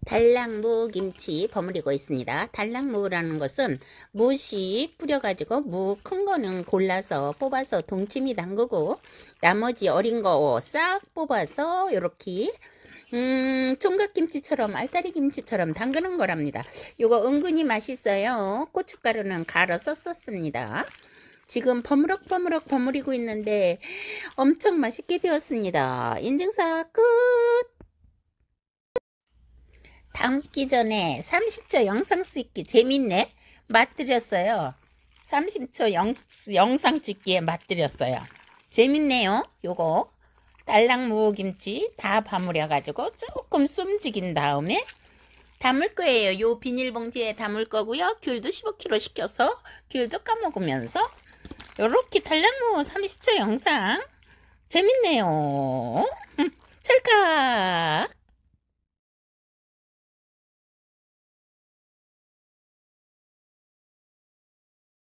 달랑무김치 버무리고 있습니다. 달랑무라는 것은 무시 뿌려가지고 무 큰 거는 골라서 뽑아서 동치미 담그고 나머지 어린 거 싹 뽑아서 이렇게 총각김치처럼 알타리김치처럼 담그는 거랍니다. 이거 은근히 맛있어요. 고춧가루는 갈아서 썼습니다. 지금 버무럭버무럭 버무리고 있는데 엄청 맛있게 되었습니다. 인증사 끝. 담기 전에 30초 영상 찍기 재밌네. 맛들였어요. 30초 영상 찍기에 맛들였어요. 재밌네요. 요거 딸랑무김치 다 버무려 가지고 조금 숨죽인 다음에 담을 거예요. 요 비닐봉지에 담을 거고요. 귤도 15kg 시켜서 귤도 까먹으면서 요렇게 달랑무 30초 영상 재밌네요. 찰칵.